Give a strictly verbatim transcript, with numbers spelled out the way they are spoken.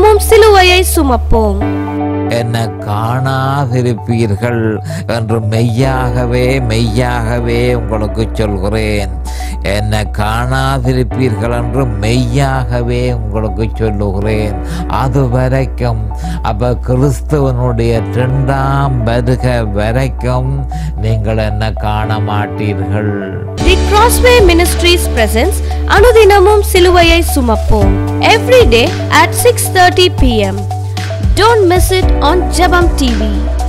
அனுதினமும் சிலுவையை சுமப்போம். என்னை காணாதிருப்பீர்கள் என்று மெய்யாகவே மெய்யாகவே உங்களுக்கு சொல்கிறேன். என்னை காணாதிருப்பீர்கள் என்று மெய்யாகவே உங்களுக்கு சொல்லுகிறேன். அது வரைக்கும் அப்ப கிறிஸ்துவனுடைய இரண்டாம் வருக வரைக்கும் நீங்கள் என்ன காண மாட்டீர்கள். The Crossway Ministries presents அனுதினமும் சிலுவையை சுமப்போம் every day at six thirty p m Don't miss it on Jebamtv.